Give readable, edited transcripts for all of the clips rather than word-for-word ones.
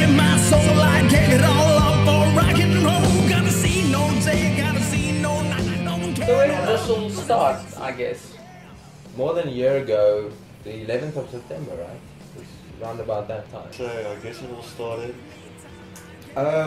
in my soul, I gave it all up for rock and roll. Gotta see no day, gotta see no night. No one So when did this all start, I guess? More than a year ago, the 11th of September, right? It was around about that time. So I guess it all started a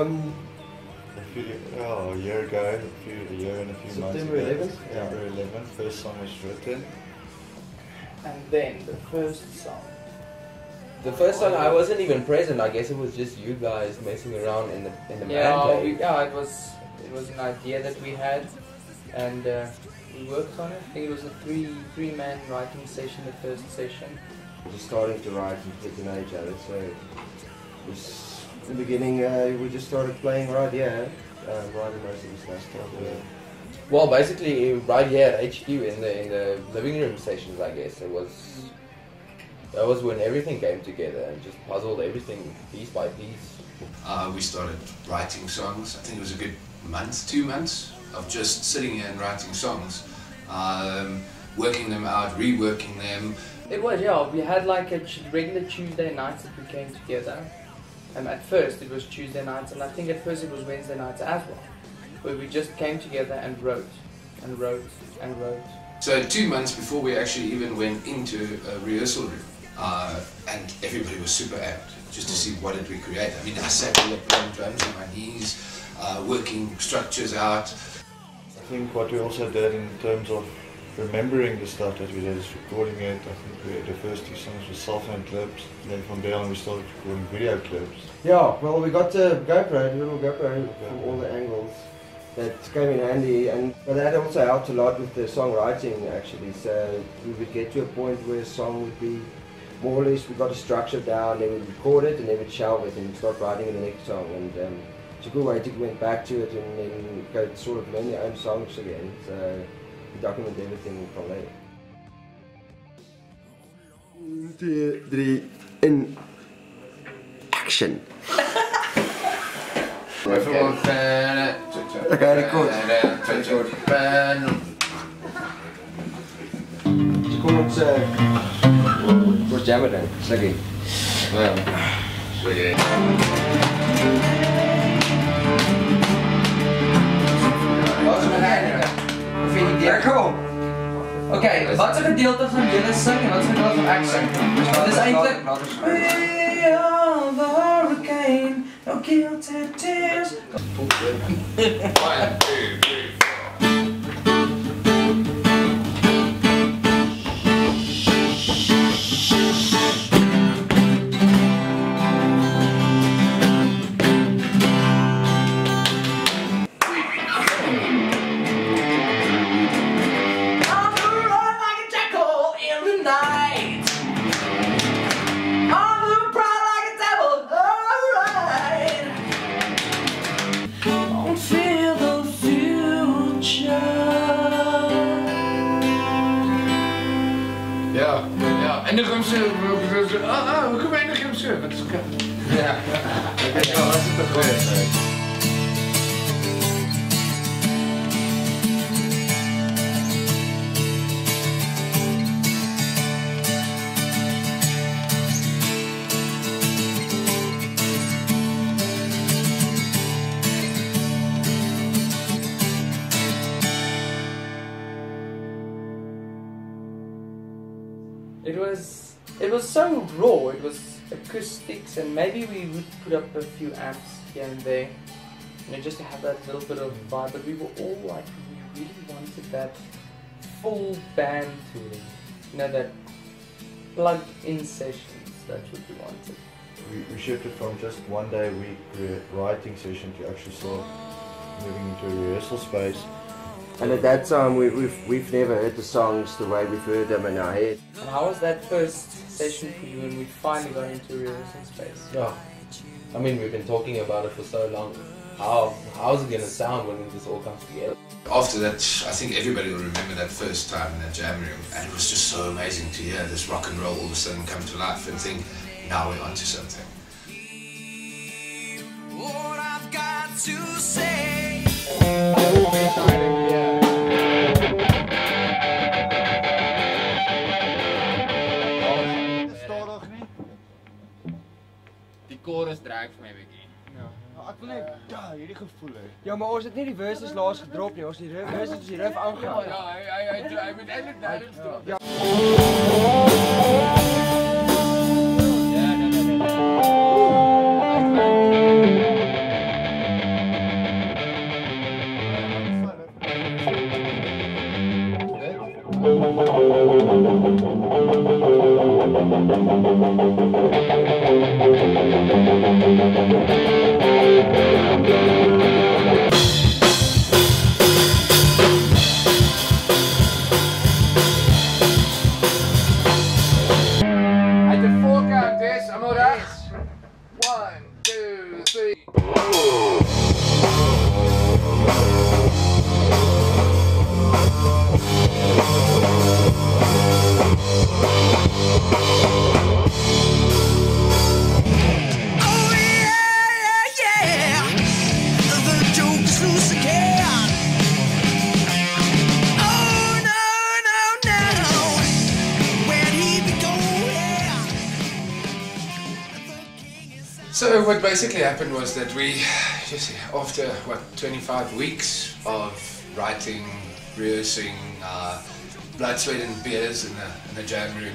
year ago, a year and a few months ago. September 11th? September 11th, first song was written. And then the first song. The first song I wasn't even present. I guess it was just you guys messing around in the man cave. It was an idea that we had, and we worked on it. I think it was a three-man writing session, the first session. We were just starting to write and get to know each other, so it was, in the beginning we just started playing right here, writing most of the stuff. Well, basically right here at HQ in the living room sessions, I guess that was when everything came together and just puzzled everything piece by piece. We started writing songs. I think it was a good month, 2 months of just sitting here and writing songs, working them out, reworking them. It was, yeah. We had like a regular Tuesday nights that we came together. At first it was Tuesday nights, and I think at first it was Wednesday nights as well, where we just came together and wrote and wrote and wrote. So 2 months before we actually even went into a rehearsal room, and everybody was super amped just to see what did we create. I mean, I sat there playing drums on my knees, working structures out. I think what we also did in terms of remembering the stuff that we did is recording it. I think the first 2 songs were self-made clips, and then from there on we started recording video clips. Yeah, well, we got a GoPro, a little GoPro from all the angles. That came in handy, but that also helped a lot with the songwriting actually. So we would get to a point where a song would be more or less, we got a structure down, then we'd record it and then we'd shelve it and start writing in the next song. And it's a good way to went back to it and then go sort of learn your own songs again. So we document everything from there. 1, 2, 3, in action. Okay, record. So kom ons jammer dan, slaggie. Ja, kom. Oké, wat is een gedeelte van jullie zingen en wat is een gedeelte van ik zing? Dat is eigenlijk... We are the hurricane, no guilty tears. 1, 2, 3. Ja, en de drumstuk, we komen in de drumstuk. Ja, dat is wel super goed. It was so raw, it was acoustics, and maybe we would put up a few amps here and there, you know, just to have that little bit of vibe, but we were all like, we really wanted that full band feeling, you know, that plugged-in sessions, that's what we wanted. We shifted from just 1 day a week writing session to actually start moving into a rehearsal space. And at that time we've never heard the songs the way we've heard them in our head. And how was that first session for you when we finally got into a rehearsal space? Yeah, I mean we've been talking about it for so long. How's it gonna sound when this all comes together? After that, I think everybody will remember that first time in that jam room, and it was just so amazing to hear this rock and roll all of a sudden come to life and think, now we're onto something. What I've got to say. Die chorus draai. werk vir my bietjie. Ek wil net hierdie gevoel hê. Ja, maar ons het nie die verses laas gedrop nie. Ons het die verses die riff aangehou. Ja, hy moet eintlik daarin stop. Ja. Uit de voorkant is, allemaal rechts. 1, 2, 3. Oh yeah, yeah. The joke's loose again. Oh no. Where'd he be going? So what basically happened was that we, just after 25 weeks of writing, rehearsing, blood, sweat and beers in the jam room,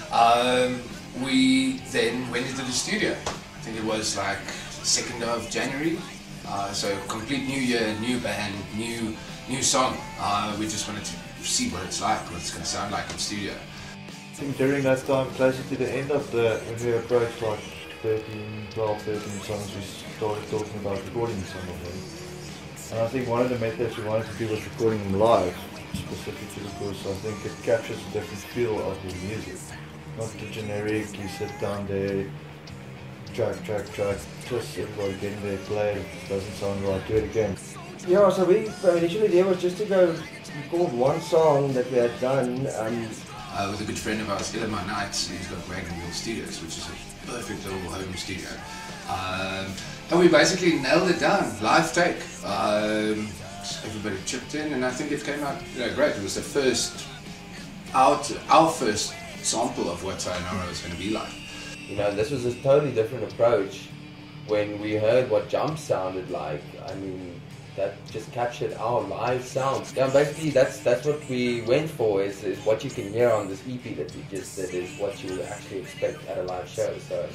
we then went into the studio. I think it was like 2nd of January. So complete new year, new band, new song. We just wanted to see what it's like, what it's going to sound like in studio. I think during that time, closer to the end of when we approached like 12, 13 songs, we started talking about recording some of them. And I think one of the methods we wanted to do was recording them live, specifically because I think it captures a different feel of the music. Not the generic, you sit down there, track, just everybody getting there, play, it doesn't sound right, do it again. Yeah, so we initially there was just to go record one song that we had done. With a good friend of ours, Ilma Knights, he's got Wagon Wheel Studios, which is a perfect little home studio. And we basically nailed it down, live take. Everybody chipped in, and I think it came out great. It was the first, our first sample of what Sayonara was going to be like. You know, this was a totally different approach. When we heard what Jump sounded like, I mean, that just captured our live sound. Yeah, basically that's what we went for, is what you can hear on this EP that we just did, is what you would actually expect at a live show. So.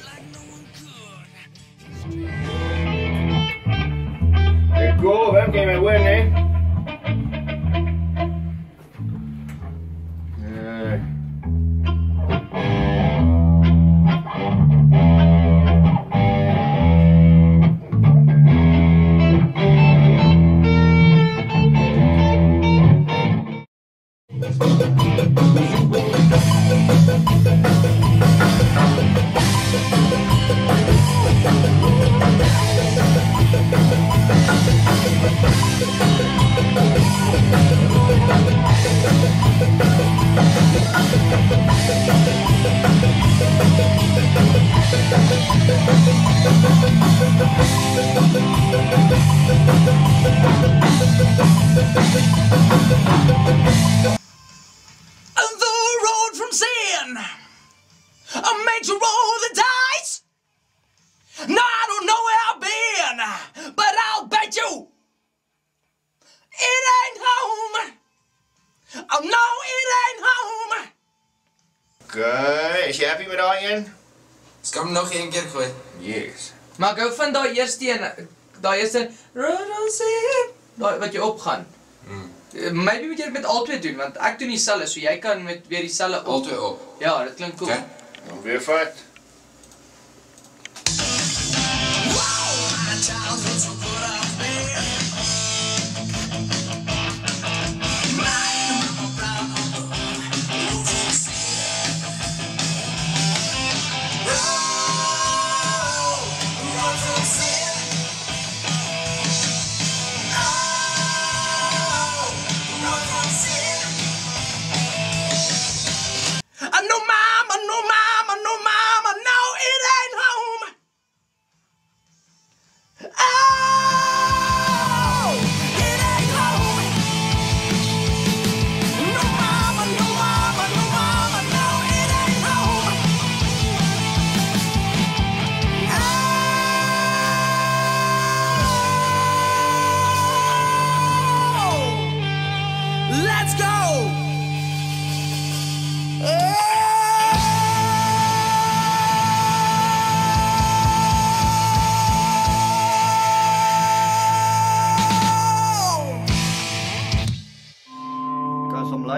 Go, vem kan man win, eh? Okay, is jy happy met daai een? Skam nog een keer gooi. Yes. Maar ek hou van daai eerste een, daai wat jy opgaan. Maybe moet jy dit met al twee doen, want ek doen dieselfde, so jy kan met weer dieselfde op. Al twee op. Ja, dit klink cool. Okay. Dan weer vat.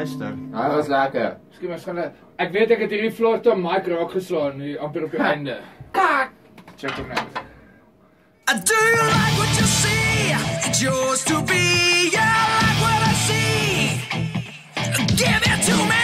luister. Dat was lekker. Miskien was gaan ek weet ek het hierdie floor toe mic raak geslaan hier amper op die einde. Check hom nou. Do you like what you see? It's yours to be. Yeah, I like what I see. Give it to me.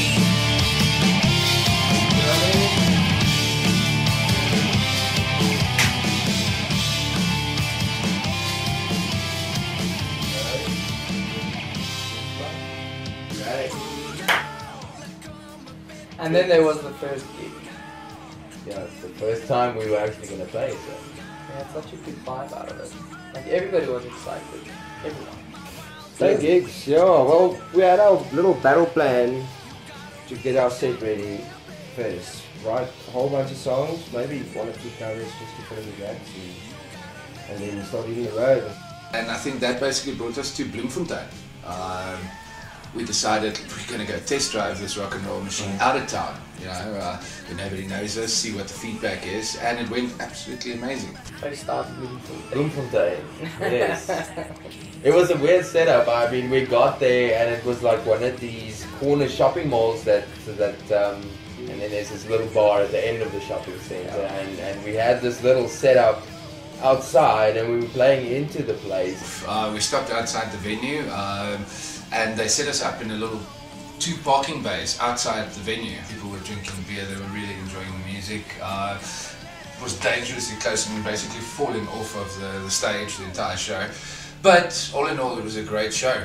And then there was the first gig. Yeah, it's the first time we were actually going to play, so. We had such a good vibe out of it. Like everybody was excited. Everyone. Playing gigs, yeah. Well, we had our little battle plan to get our set ready first. Write a whole bunch of songs, maybe 1 or 2 covers just to fill in the gaps, and then start hitting the road. And I think that basically brought us to Bloemfontein. We decided we're going to go test drive this rock and roll machine out of town, you know, where nobody knows us, see what the feedback is, and it went absolutely amazing. I started Bloemfontein. Bloemfontein, yes. It was a weird setup. I mean, we got there and it was like one of these corner shopping malls and then there's this little bar at the end of the shopping center, and we had this little setup outside and we were playing into the place. We stopped outside the venue. And they set us up in a little 2 parking bays outside the venue. People were drinking beer, they were really enjoying the music. It was dangerously close and basically falling off of the stage the entire show. But all in all, it was a great show.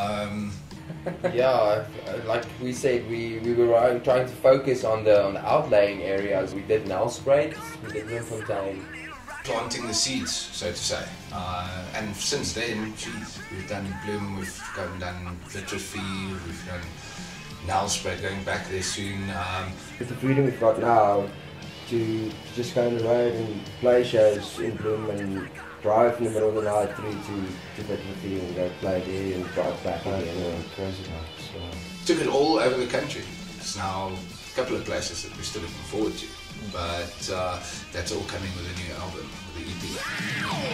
Yeah, like we said, we were trying to focus on the outlying areas. We did Nelspruit, we did Bloemfontein. Planting the seeds, so to say. And since then, geez, we've done Bloom, we've done Litterfield, we've done Nelspruit, going back there soon. With the freedom we've got now to just go on the road and play shows in Bloom and drive in the middle of the night through to Litterfield and go play there and drive back again. Crazy nights. Took it all over the country. It's now a couple of places that we're still looking forward to. But that's all coming with a new album, with the EP.